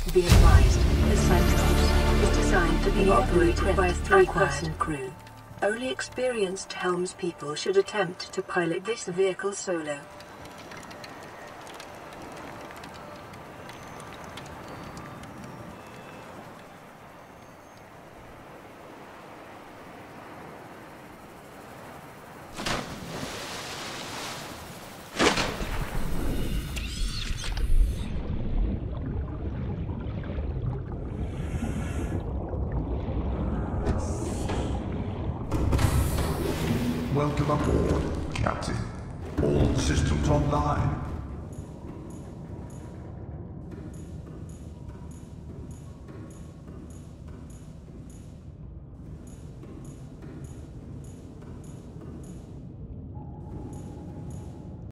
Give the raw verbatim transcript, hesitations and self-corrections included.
Be advised, the Cyclops is designed to be operated by a three-person crew. Only experienced helmspeople should attempt to pilot this vehicle solo. Welcome aboard, Captain. All systems online.